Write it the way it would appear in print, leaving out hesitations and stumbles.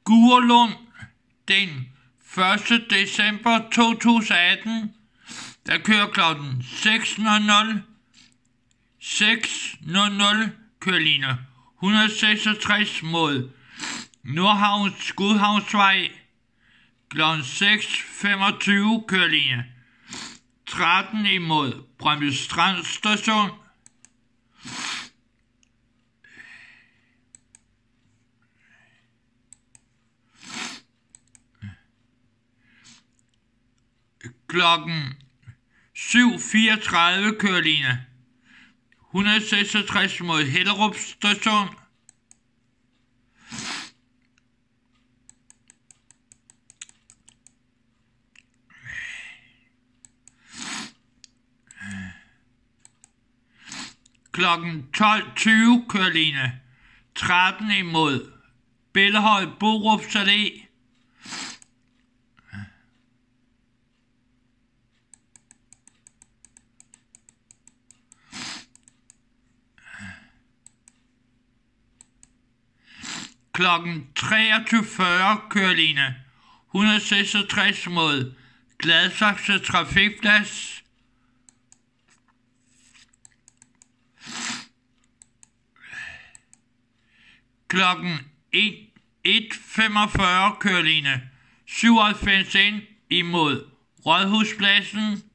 Gurlund den 1. december 2018, der kører klokken 6.00 kørelinje 166 mod Nordhavns Skudhavnsvej, klokken 6.25 kørelinje 13 imod Brøndby Strand Station, klokken 7.34 kørelinje 166 mod Hellerup Station, klokken 12.20 kørelinje 13 imod Bellehøj Borups Allé, klokken 23.40 kørelinje 166 mod Gladsaxe Trafikplads, klokken 1.45 kørelinje 97 ind imod Rådhuspladsen,